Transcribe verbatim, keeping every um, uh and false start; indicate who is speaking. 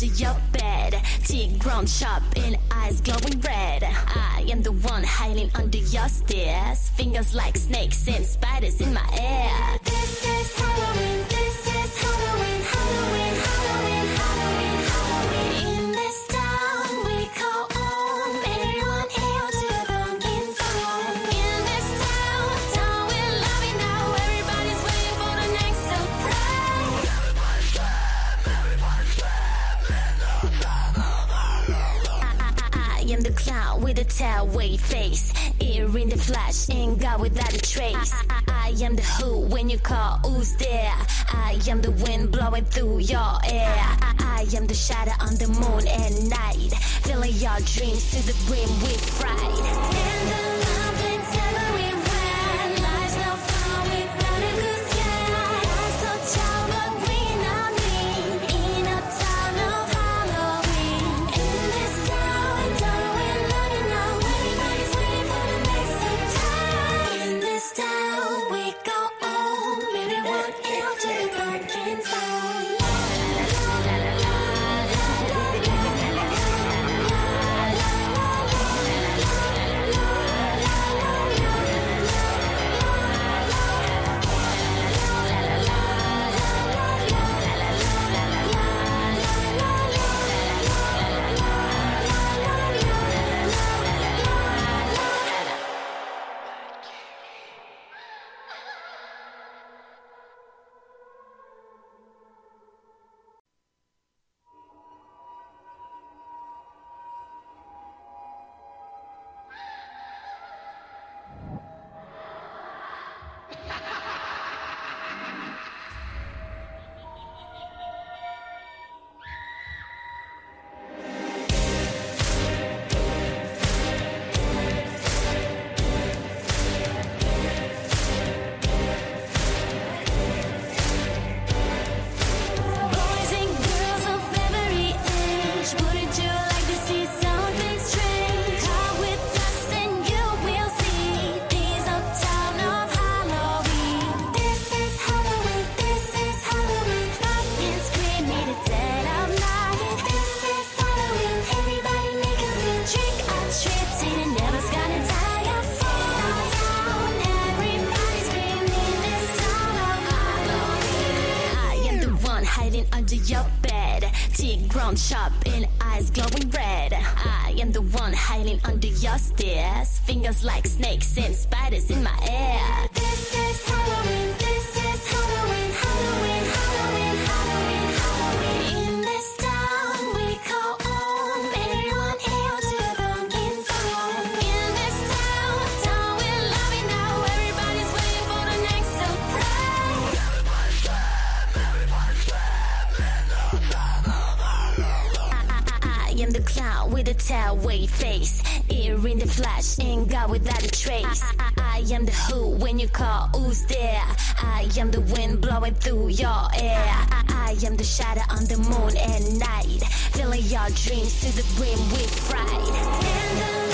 Speaker 1: under your bed. Teeth grown sharp and eyes glowing red. I am the one hiding under your stairs. Fingers like snakes and spiders in my ear. This is Halloween, this is Halloween, Halloween, Halloween, Halloween, Halloween. In this town we call home. Everyone hail to the pumpkin farm. In this town, town we love it now. Everybody's waiting for the next surprise. I am the clown with a tail-wave face, ear in the flash and God without a trace. I, I, I am the who when you call, who's there? I am the wind blowing through your air. I, I am the shadow on the moon at night, filling your dreams to the brim with fright. And the love blinks everywhere. Life's no fun without a good sky. Life's so child, but we not mean. In a town of Halloween. In this town, don't we love it now? Everybody's waiting for the next surprise. In this town, we go home. Everyone hail to the pumpkin farm. Boys and girls of every age, wouldn't you like to see something strange? Come with us and you will see. These are town of Halloween. This is Halloween, this is Halloween. Pumpkins scream in the dead of night. This is Halloween, everybody make a scene. Trick or treat, and never's gonna die of town. Everybody's screaming this town of Halloween. I am the one hiding under your bed. Teeth grown sharp and eyes glowing red. I am the one hiding under your stairs. Fingers like snakes and spiders in my ear. This is Halloween, this is Halloween, Halloween, Halloween, Halloween, Halloween. In this town we call home. Everyone hail to the pumpkin farm. In this town, town we love it now. Everybody's waiting for the next surprise. I, I am the clown with a tail-wave face, ear in the flash and God without a trace. I, I, I am the who when you call, who's there? I am the wind blowing through your air. I, I am the shadow on the moon at night, filling your dreams to the brim with fright. And the